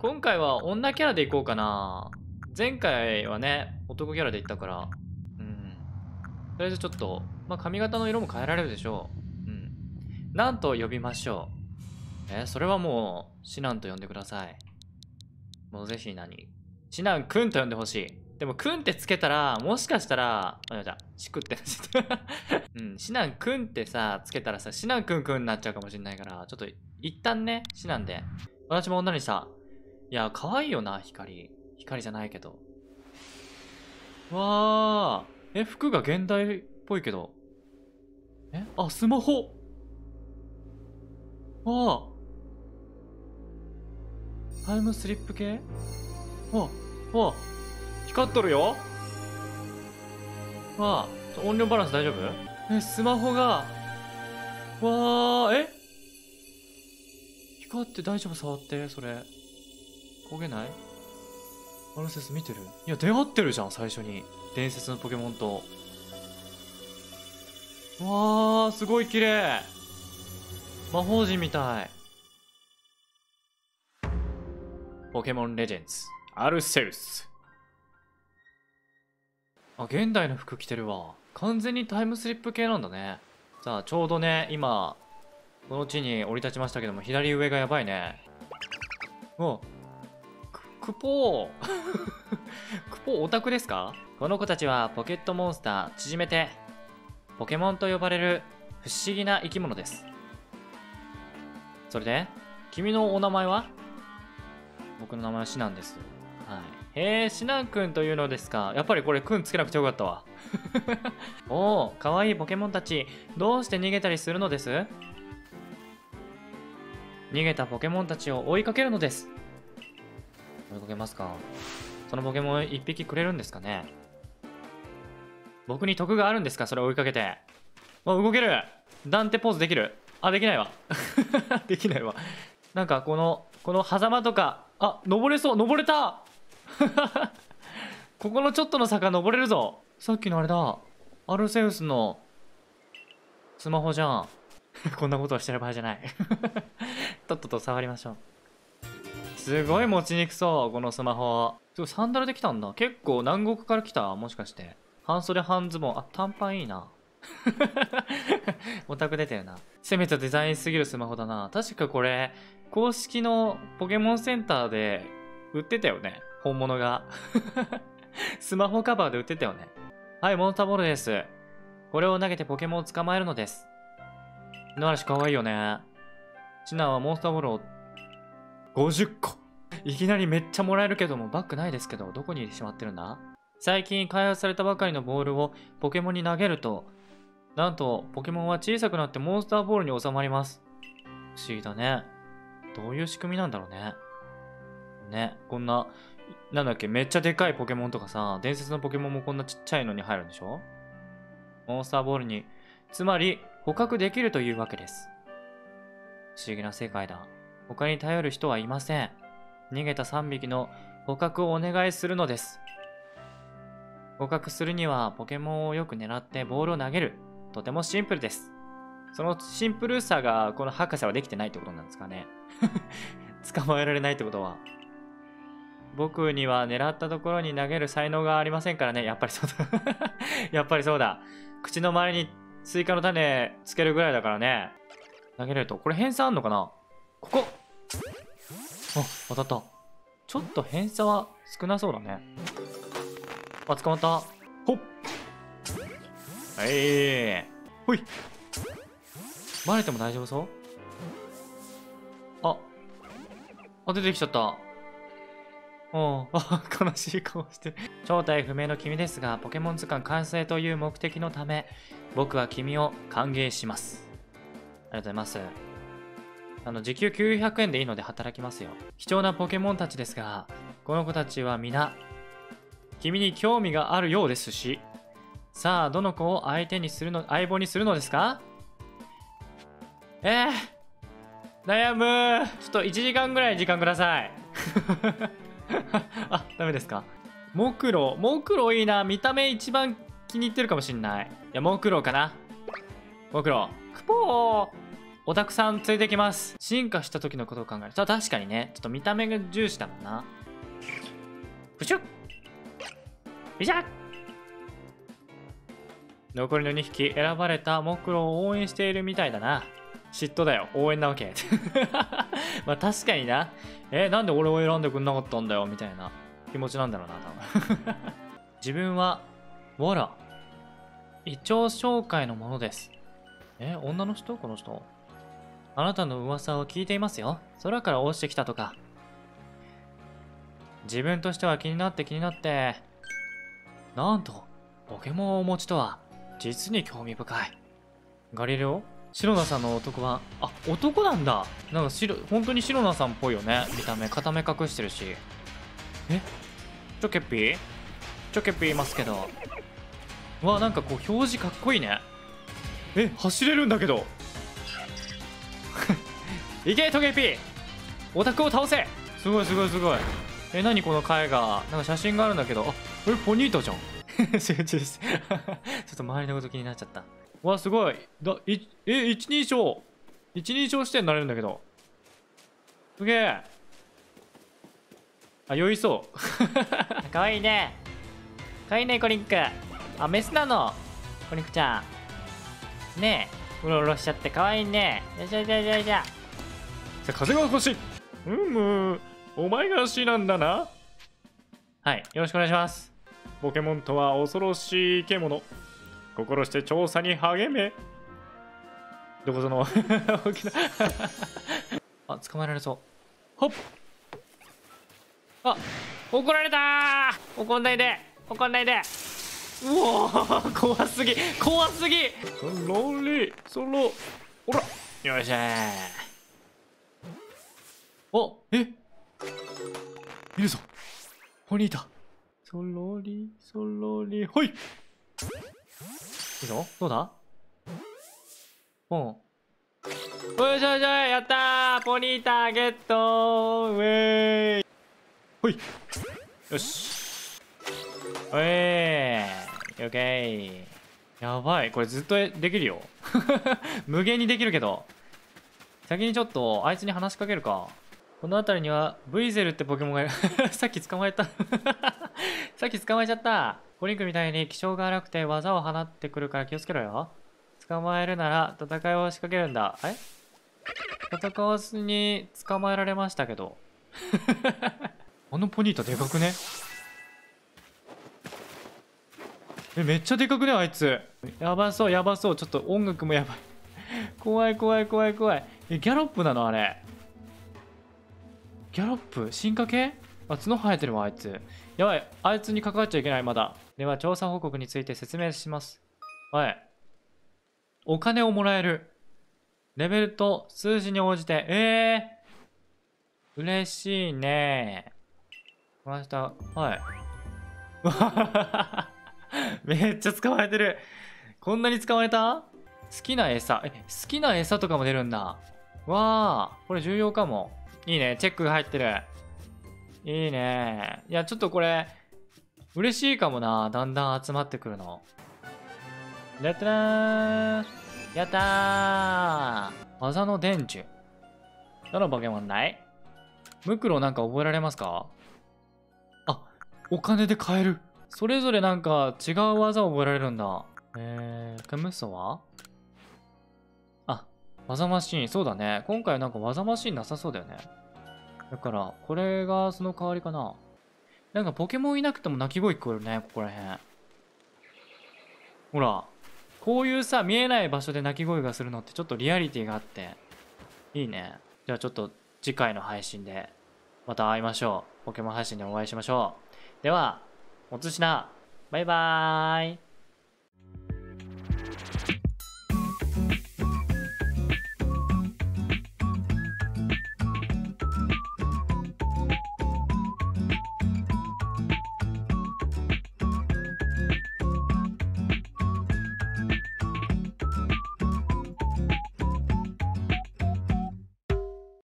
今回は女キャラでいこうかな。前回はね、男キャラでいったから。とりあえずちょっと、まあ、髪型の色も変えられるでしょう。なんと呼びましょう。それはもう、シナンと呼んでください。もうぜひシナンくんと呼んでほしい。でも、くんってつけたら、もしかしたら、シクってなっちゃった。シナンくんってさ、つけたらさ、シナンくんくんになっちゃうかもしれないから、ちょっと、一旦ね、シナンで。私も女にした。いや、可愛いよな、光。光じゃないけど。わー。服が現代っぽいけど。あ、スマホ。わー。タイムスリップ系わ光っとるよ。わあ、音量バランス大丈夫？スマホが。わー、光って大丈夫？触って、それ。焦げない？アルセス見てる？いや、出会ってるじゃん、最初に。伝説のポケモンと。わー、すごい綺麗。魔法陣みたい。ポケモンレジェンズ、アルセウス。あ、現代の服着てるわ。完全にタイムスリップ系なんだね。さあ、ちょうどね、今、この地に降り立ちましたけども、左上がやばいね。クポークポーオタクですか？この子たちはポケットモンスター、縮めて、ポケモンと呼ばれる不思議な生き物です。それで、君のお名前は？僕の名前はシナンです。はい。シナンくんというのですか。やっぱりこれくんつけなくてよかったわ。おお、かわいいポケモンたち、どうして逃げたりするのです？逃げたポケモンたちを追いかけるのです。追いかけますか？そのポケモン一匹くれるんですかね？僕に得があるんですか？それ追いかけて。動ける。ダンテポーズできる。あ、できないわ。できないわ。なんかこの狭間とか、登れそう、登れたここのちょっとの坂登れるぞ。さっきのあれだ。アルセウスのスマホじゃん。こんなことをしてる場合じゃない。とっとと触りましょう。すごい持ちにくそう、このスマホ。サンダルで来たんだ。結構南国から来た？もしかして。半袖半ズボン。短パンいいな。オタク出てるな。攻めたデザインすぎるスマホだな。確かこれ、公式のポケモンセンターで売ってたよね。本物が。スマホカバーで売ってたよね。はい、モンスターボールです。これを投げてポケモンを捕まえるのです。の嵐かわいいよね。シナはモンスターボールを50個。いきなりめっちゃもらえるけども、バッグないですけど、どこにしまってるんだ？最近開発されたばかりのボールをポケモンに投げると、なんとポケモンは小さくなってモンスターボールに収まります。不思議だね。どういう仕組みなんだろうね。ね、こんな、なんだっけ、めっちゃでかいポケモンとかさ、伝説のポケモンもこんなちっちゃいのに入るんでしょ？モンスターボールに、つまり捕獲できるというわけです。不思議な世界だ。他に頼る人はいません。逃げた3匹の捕獲をお願いするのです。捕獲するにはポケモンをよく狙ってボールを投げる。とてもシンプルです。そのシンプルさがこの博士はできてないってことなんですかね。捕まえられないってことは。僕には狙ったところに投げる才能がありませんからね。やっぱりそうだ。やっぱりそうだ。口の周りにスイカの種つけるぐらいだからね。投げれると。これ偏差あんのかな？ここ！当たった。ちょっと偏差は少なそうだね。捕まった。ほっ！ほい！バレても大丈夫そう？出てきちゃった。悲しい顔してる。正体不明の君ですが、ポケモン図鑑完成という目的のため、僕は君を歓迎します。ありがとうございます。時給900円でいいので働きますよ。貴重なポケモンたちですが、この子たちは皆、君に興味があるようですし、さあ、どの子を相棒にするのですか？悩む。ちょっと1時間ぐらい時間ください。ダメですか？モクロいいな。見た目一番気に入ってるかもしんない。いや、モクロかな。モクロ。クポー。 オタクさん連れてきます。進化した時のことを考える。確かにね、ちょっと見た目が重視だもんな。プシュッビシャッ。残りの2匹選ばれたモクロを応援しているみたいだな。嫉妬だよ、応援なわけ。まあ確かにな。なんで俺を選んでくんなかったんだよみたいな気持ちなんだろうな、多分。自分はわらイチョウ紹介のものです。女の人？この人。あなたの噂を聞いていますよ。空から落ちてきたとか。自分としては気になってなんとポケモンをお持ちとは実に興味深い。ガリレオ？シロナさんの男は、男なんだ。なんか本当にシロナさんっぽいよね。見た目片目隠してるし。チョケピーいますけど。なんかこう表示かっこいいね。走れるんだけど。いけトゲピー、オタクを倒せ。すごい。何この絵画。なんか写真があるんだけど、ポニータじゃん。集中してちょっと周りのこと気になっちゃった。すごい。一人称視点になれるんだけど。すげえ。酔いそう。かわいいね。コリンク。メスなの。コリンクちゃん。ねえ、うろうろしちゃってかわいいね。よいしょ。風が欲しい。お前が死なんだな。はい、よろしくお願いします。ポケモンとは恐ろしい獣。心して調査に励め。どこその大きな捕まえられそう。ほっ。怒られたー。怒んないで。うおー、怖すぎ。そろほら、よいしょー。いるぞ。ポニータ。そろりほい。いいぞ。どうだ。よいしょ、やったー。ポニータゲット。ウェーイ。ほい。よし。オッケー。やばい、これずっとできるよ。無限にできるけど。先にちょっとあいつに話しかけるか。この辺りにはブイゼルってポケモンがいる。さっき捕まえちゃった。コリンクみたいに気性が荒くて技を放ってくるから気をつけろよ。捕まえるなら戦いを仕掛けるんだ。戦わずに捕まえられましたけど。あのポニータでかくね？めっちゃでかくねあいつ。やばそう。ちょっと音楽もやばい。怖い。ギャロップなのあれ。ギャロップ進化系？角生えてるわあいつ。やばい、あいつに関わっちゃいけない。まだ。では調査報告について説明します。お金をもらえる。レベルと数字に応じて。嬉しいね。この人、めっちゃ捕まえてる。こんなに捕まえた？好きな餌。好きな餌とかも出るんだ。これ重要かも。いいね、チェックが入ってる。いいね。いや、ちょっとこれ、嬉しいかもな。だんだん集まってくるの。やったー。やったー。技の伝授。どのポケモンだい？ムクロなんか覚えられますか？お金で買える。それぞれなんか違う技を覚えられるんだ。クムソは？技マシーン。そうだね。今回なんか技マシーンなさそうだよね。だから、これがその代わりかな。なんかポケモンいなくても鳴き声聞こえるね、ここら辺。ほら。こういうさ、見えない場所で鳴き声がするのってちょっとリアリティがあって、いいね。じゃあちょっと次回の配信でまた会いましょう。ポケモン配信でお会いしましょう。では、おつしな。バイバーイ。